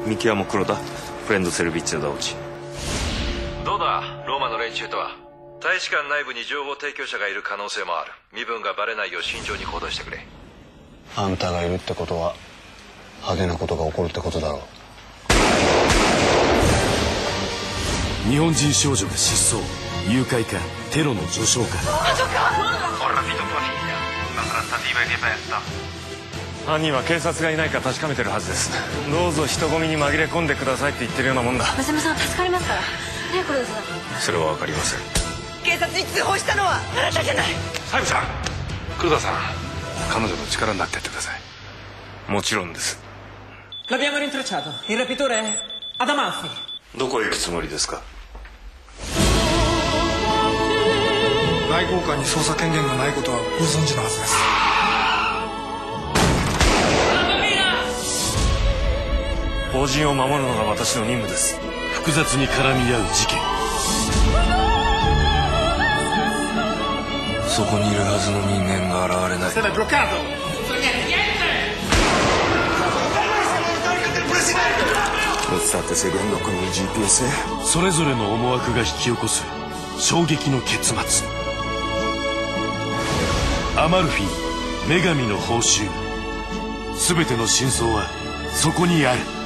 ミキヤも黒だ。フレンドセルビッチェだうち。 どうだローマの連中とは。大使館内部に情報提供者がいる可能性もある。身分がバレないよう慎重に行動してくれ。 あんたがいるってことは派手なことが起こるってことだろう。日本人少女が失踪、誘拐かテロの序章か。 犯人は警察がいないか確かめてるはずです。どうぞ人混みに紛れ込んでくださいって言ってるようなもんだ。 娘さん助かりますからねえ黒田さん。 それは分かりません。 警察に通報したのはあなたじゃない。 サイムさん、黒田さん、彼女の力になってやってください。 もちろんです。 L'abbiamo rintracciato. Il rapitore è ad Amalfi. どこへ行くつもりですか？ 外交官に捜査権限がないことはご存知のはずです。 法人を守るのが私の任務です。 複雑に絡み合う事件。 そこにいるはずの人間が現れない。 それぞれの思惑が引き起こす衝撃の結末。アマルフィ女神の報酬。全ての真相はそこにある。